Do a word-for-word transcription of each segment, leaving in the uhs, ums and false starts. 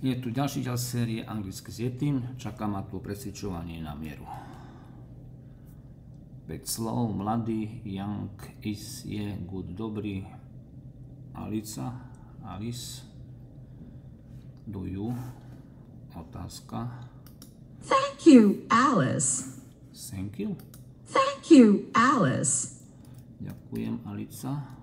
Je tu ďalší diel série anglicky s Yetim. Čaká ma tu precvičovanie na mieru. päť slov: mladý, young, is, je, good, dobrý, Alica, Alice, do you, otázka. Thank you, Alice. Thank you. Thank you, Alice. Ďakujem, Alica.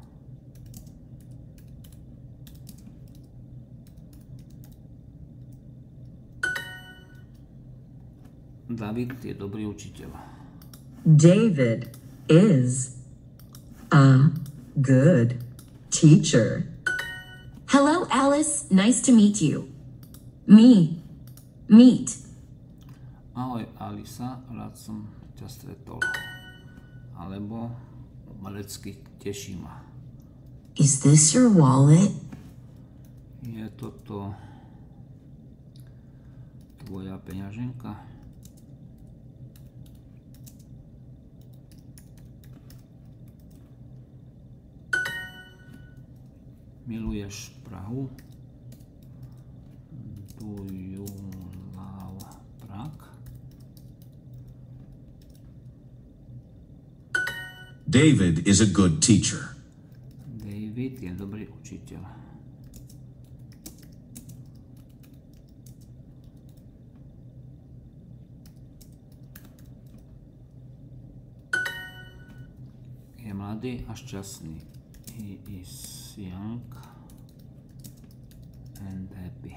David je dobrý učiteľ. David is a good teacher. Hello, Alice. Nice to meet you. Me. Meet. Ahoj, Alisa, rád som ťa stretol. Alebo umelecky teší ma. Is this your wallet? Je toto tvoja peňaženka? Miluješ Prahu? Do you love Prague? David is a good teacher. David je dobrý učiteľ. Je mladý a šťastný. He is young and happy.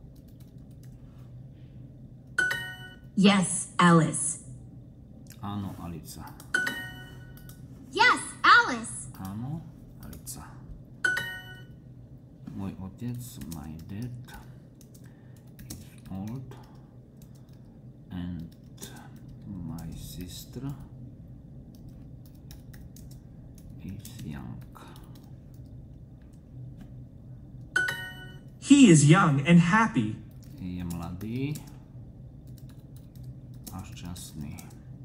Yes, Alice. Áno, Alica. Yes, Alice. Áno, Alica. Môj otec, my dad, is old and my sister is young. He is young and happy. Je mladý a šťastný.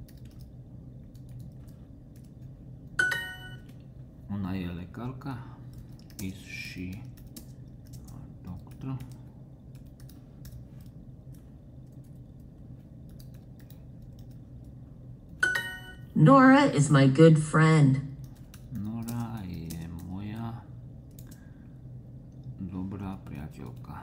Ona je lekárka. Is she a doctor? Nora is my good friend. Nora je moja dobrá priateľka.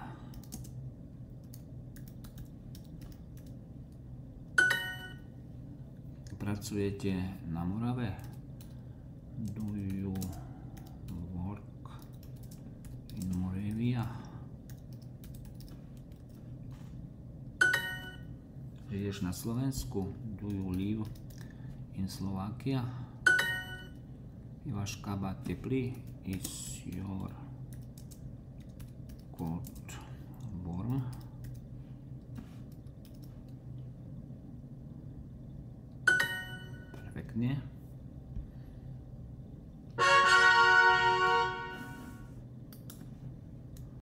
Pracujete na Morave? Do you work in Moravia? Žiješ na Slovensku? Do you live in Slovakia? Je váš kabát teplý? Is your coat warm? Perfektne.